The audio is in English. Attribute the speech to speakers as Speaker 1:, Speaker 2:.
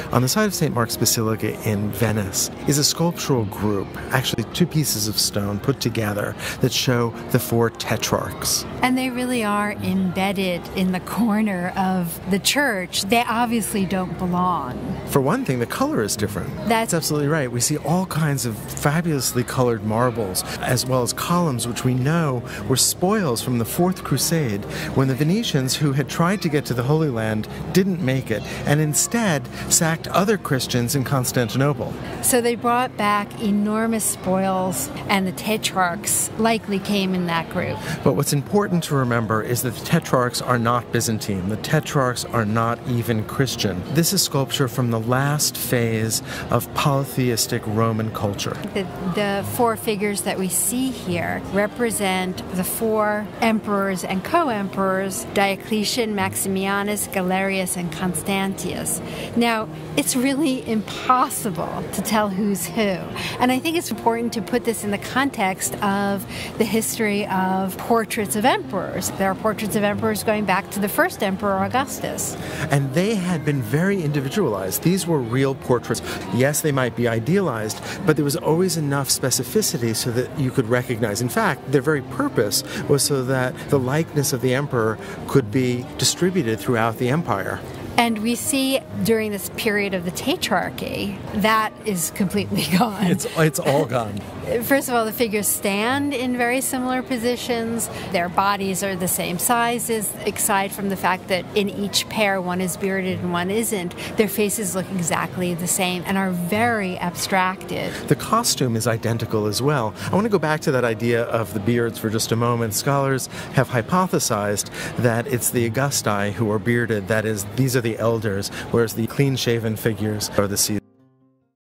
Speaker 1: on the side of St. Mark's Basilica in Venice is a sculptural group, actually two pieces of stone put together that show the four tetrarchs.
Speaker 2: And they really are embedded in the corner of the church. They obviously don't belong.
Speaker 1: For one thing, the color is different. That's absolutely right. We see all kinds of fabulously colored marbles, as well as columns, which we know were spoils from the Fourth Crusade, when the Venetians, who had tried to get to the Holy Land, didn't make it, and instead sacked other Christians in Constantinople.
Speaker 2: So they brought back enormous spoils, and the tetrarchs likely came in that group.
Speaker 1: But what's important to remember is that the tetrarchs are not Byzantine. The tetrarchs are not even Christian. This is sculpture from the last phase of polytheistic Roman culture.
Speaker 2: The four figures that we see here represent the four emperors and co-emperors, Diocletian, Maximianus, Galerius, and Constantius. Now, it's really impossible to tell who's who. And I think it's important to put this in the context of the history of portraits of emperors. There are portraits of emperors going back to the first emperor, Augustus.
Speaker 1: And they had been very individualized. These were real portraits. Yes, they might be idealized, but there was always enough specificity so that you could recognize. In fact, their very purpose was so that the likeness of the emperor could be distributed throughout the empire.
Speaker 2: And we see during this period of the Tetrarchy, that is completely gone.
Speaker 1: It's all gone.
Speaker 2: First of all, the figures stand in very similar positions. Their bodies are the same sizes, aside from the fact that in each pair, one is bearded and one isn't. Their faces look exactly the same and are very abstracted.
Speaker 1: The costume is identical as well. I want to go back to that idea of the beards for just a moment. Scholars have hypothesized that it's the Augusti who are bearded, that is, these are the elders, whereas the clean-shaven figures are the Caesars.